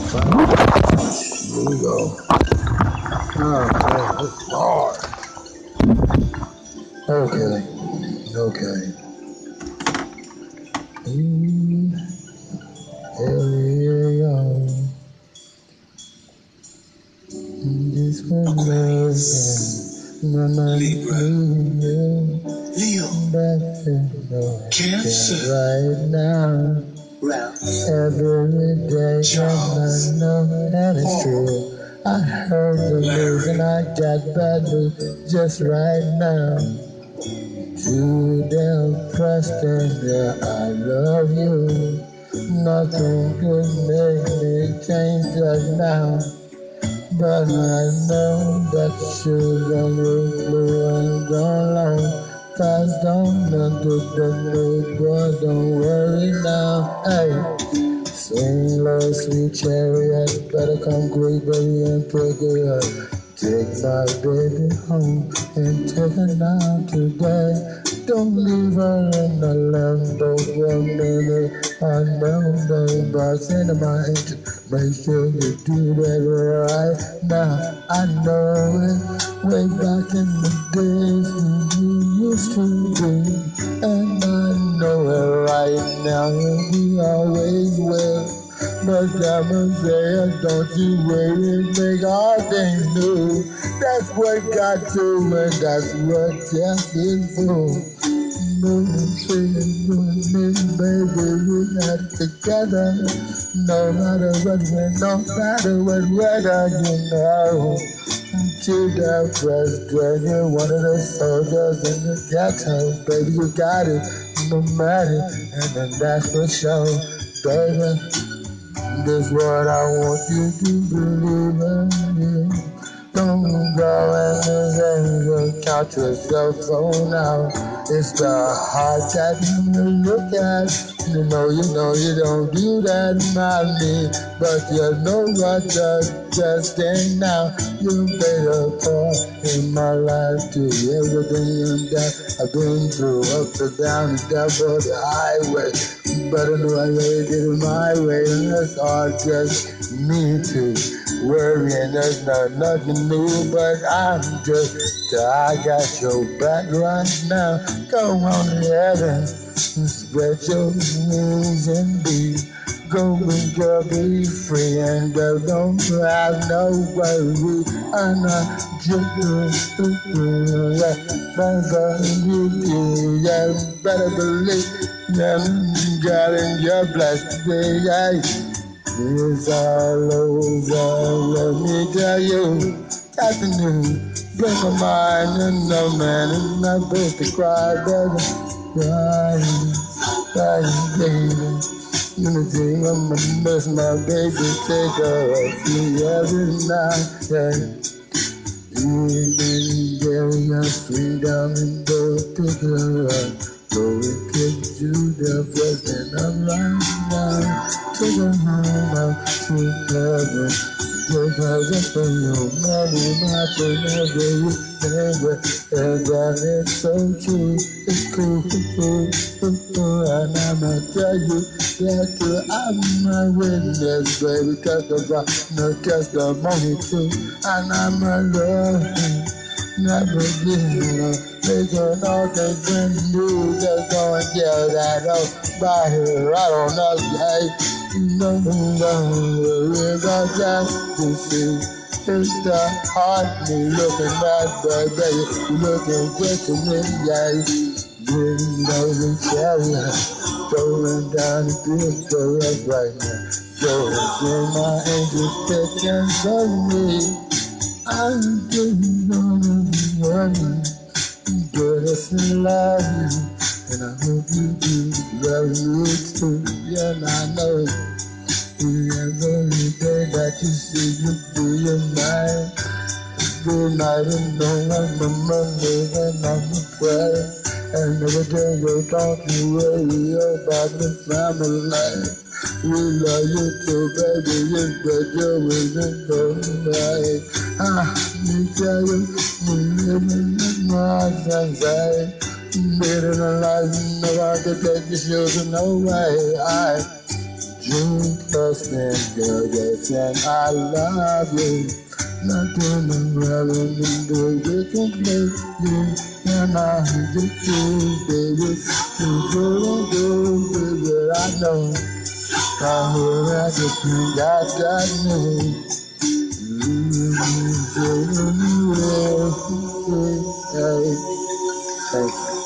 Here we go. Oh, that's hard. Okay. Okay. Here we go. This one was Leo. Cancer. Right now. Every day, I know that it's true. I heard the news and I got bad news just right now. Too damn Preston, yeah, I love you. Nothing could make me change just now. But I know that you're gonna blue and gone long. Fast on into the mood, boy, don't worry now. Hey, sing low, sweet chariot, better come quick, baby, and pick it up. Take my baby home and take her now today. Don't leave her in the limbo for a minute. I know the box in my engine. Make sure you do that right now. I know it way back in the days when you used to be. And I know it right now, and we always will. But I'ma say, don't you wait and make all things new. That's what God do, and that's what death is for. Moving, feeling, moving, baby, we got together. No matter what, no matter what weather, you know. To the president, you're one of the soldiers in the ghetto. Baby, you got it, no matter, and then that's for sure, baby. This what I want you to believe in. Don't go and count your cell phone out. It's the heart that you look at. You know you don't do that, not me. But you know what, just ain't now. You played a part in my life too. Everything that I've been through, up and down, the devil, the highway. But I know I did it my way, and that's all just me too. Worrying, there's nothing new, but I got your back right now. Go on ahead and spread your wings and go and girl, be free, and girl, don't have no worry. I'm not just yeah, better believe, yeah, God and you're blessed today, yeah. It's all over, let me tell you. Got the news, break my mind, and no man is not supposed to cry, baby. Crying, baby. Unity, I'm gonna miss my baby, take her every night, yeah. You've been getting us freedom and go pick her up. Go and kick you the first and I'm right now. Take her home out to heaven. Take her just for you, money, my forever, you never. And that is so true, it's cool, and I'ma tell you that too. I'm a witness, baby, testify, no testimony too. And I'm a love you, never give up. Making all things brand new, just go and get that old body right on us, yeah. No, worry about just to see. It's the heart me looking at, baby, looking good to me, yeah. You know the chariot, going down the bridge for us right now. So, when my angels picking for me, I'm just gonna be running. Goodness and love you, and I hope you do love me too. Yeah, and I know every day that you see you do your mind. Good night and know I'm a Monday and I'm a Friday. And every day you don't you worry about the family life. We love you too, baby, yes, but you're within the right. You tell you, living in my sunshine. Living a life, no one can take your shoes no way. You trust me, girl, yes, and I love you. Nothing is relevant to this place. You and I just do, baby. You do, baby, I know. I hear everything got me. You, baby, hey.